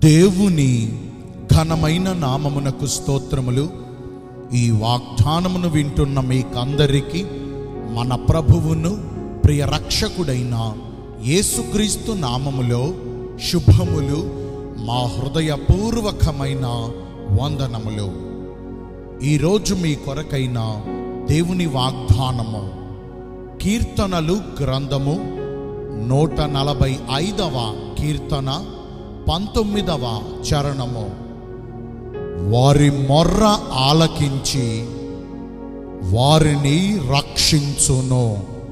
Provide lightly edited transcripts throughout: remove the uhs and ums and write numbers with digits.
దేవుని ఘనమైన నామమునకు స్తోత్రములు. ఈ వాగ్దానమును వింటున్న మీకందరికీ మన ప్రభువును ప్రియ రక్షకుడైన యేసుక్రీస్తు నామములో శుభములు, మా హృదయపూర్వకమైన వందనములు. ఈరోజు మీ కొరకైన దేవుని వాగ్దానము కీర్తనలు గ్రంథము 145వ కీర్తన 19వ చరణము. వారి మొర్ర ఆలకించి వారిని రక్షించును.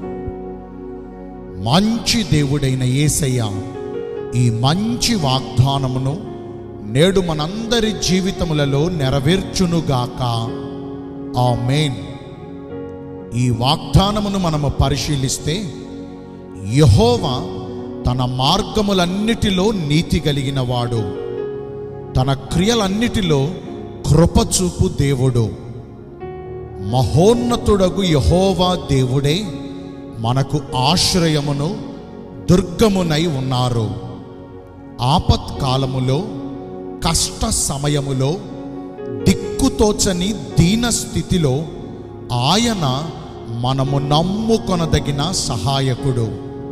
మంచి దేవుడైన యేసయ్య ఈ మంచి వాగ్దానమును నేడు మనందరి జీవితములలో నెరవేర్చునుగాక. ఆమేన్. ఈ వాగ్దానమును మనము పరిశీలిస్తే, యెహోవా తన మార్గములన్నిటిలో నీతి కలిగిన వాడు, తన క్రియలన్నిటిలో కృపచూపు దేవుడు. మహోన్నతుడగు యెహోవా దేవుడే మనకు ఆశ్రయమును దుర్గమునై ఉన్నారు. ఆపత్కాలములో, కష్ట సమయములో, దిక్కుతోచని దీన స్థితిలో ఆయన మనము నమ్ముకొనదగిన సహాయకుడు.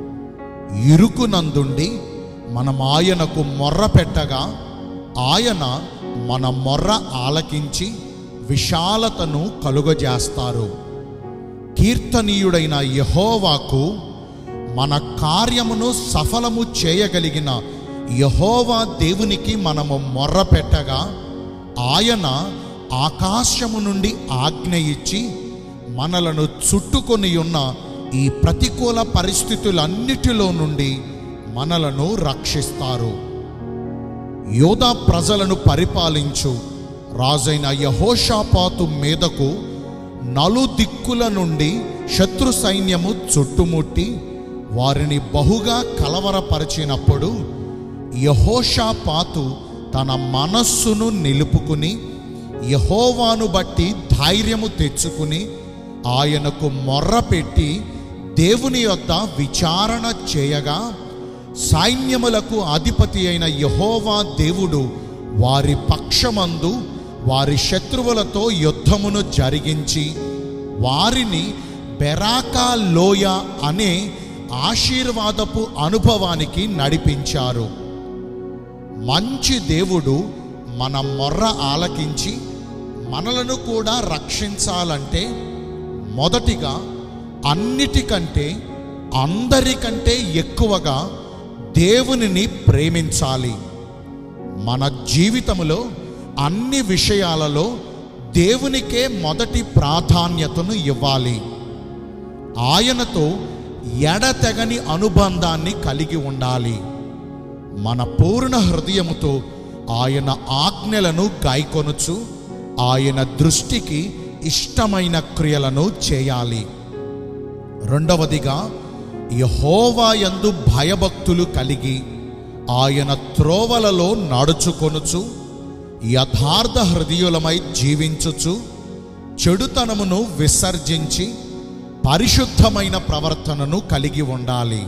ఇరుకునందుండి మనం ఆయనకు మొర్ర పెట్టగా ఆయన మన మొర్ర ఆలకించి విశాలతను కలుగజేస్తారు. కీర్తనీయుడైన యెహోవాకు మన కార్యమును సఫలము చేయగలిగిన యెహోవా దేవునికి మనము మొర్ర పెట్టగా ఆయన ఆకాశము నుండి ఆజ్ఞ ఇచ్చి మనలను చుట్టుకొని ఉన్న ఈ ప్రతికూల పరిస్థితులన్నిటిలో నుండి మనలను రక్షిస్తారు. యోధా ప్రజలను పరిపాలించు రాజైన యెహోషాపాతు మీదకు నలుదిక్కుల నుండి శత్రు సైన్యము చుట్టుముట్టి వారిని బహుగా కలవరపరిచినప్పుడు యెహోషాపాతు తన మనస్సును నిలుపుకుని యెహోవాను బట్టి ధైర్యము తెచ్చుకుని ఆయనకు మొర్రపెట్టి దేవుని యొద్ద విచారణ చేయగా సైన్యములకు అధిపతి అయిన యెహోవా దేవుడు వారి పక్షమందు వారి శత్రువులతో యుద్ధమును జరిగించి వారిని బెరాకా లోయ అనే ఆశీర్వాదపు అనుభవానికి నడిపించారు. మంచి దేవుడు మన మొర్ర ఆలకించి మనలను కూడా రక్షించాలంటే మొదటిగా అన్నిటికంటే అందరికంటే ఎక్కువగా దేవునిని ప్రేమించాలి. మన జీవితంలో అన్ని విషయాలలో దేవునికే మొదటి ప్రాధాన్యతను ఇవ్వాలి. ఆయనతో ఎడతెగని అనుబంధాన్ని కలిగి ఉండాలి. మన పూర్ణ హృదయముతో ఆయన ఆజ్ఞలను గాయకొనుచు ఆయన దృష్టికి ఇష్టమైన క్రియలను చేయాలి. రెండవదిగా యెహోవా యందు భయభక్తులు కలిగి ఆయన త్రోవలలో నడుచుకొనుచు యథార్థ హృదయులమై జీవించుచు చెడుతనమును విసర్జించి పరిశుద్ధమైన ప్రవర్తనను కలిగి ఉండాలి.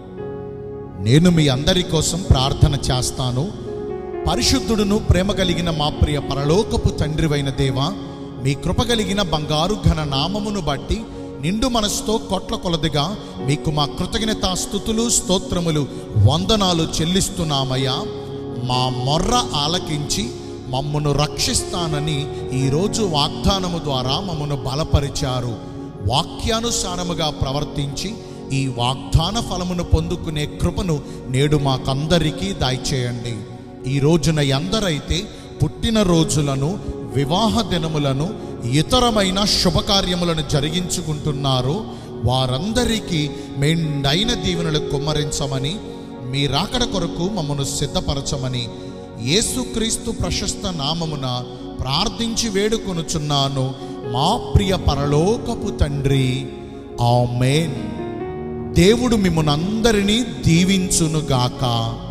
నేను మీ అందరి కోసం ప్రార్థన చేస్తాను. పరిశుద్ధుడును ప్రేమ కలిగిన మా ప్రియ పరలోకపు తండ్రివైన దేవా, మీ కృప కలిగిన బంగారు ఘన నామమును బట్టి నిండు మనసుతో కొట్ల కొలదిగా మీకు మా కృతజ్ఞతా స్తుతులు, స్తోత్రములు, వందనాలు చెల్లిస్తున్నామయ్యా. మా మొర్ర ఆలకించి మమ్మను రక్షిస్తానని ఈరోజు వాగ్దానము ద్వారా మమ్మను బలపరిచారు. వాక్యానుసారముగా ప్రవర్తించి ఈ వాగ్దాన ఫలమును పొందుకునే కృపను నేడు మాకందరికీ దయచేయండి. ఈ రోజున ఎందరైతే పుట్టినరోజులను, వివాహ దినములను, ఇతరమైన శుభకార్యములను జరిగించుకుంటున్నారో వారందరికీ మెండైన దీవెనలు కుమ్మరించమని, మీ రాకడ కొరకు మమ్మను సిద్ధపరచమని యేసుక్రీస్తు ప్రశస్త నామమున ప్రార్థించి వేడుకొనుచున్నాను మా ప్రియ పరలోకపు తండ్రి. ఆమేన్. దేవుడు మిమ్మునందరినీ దీవించునుగాక.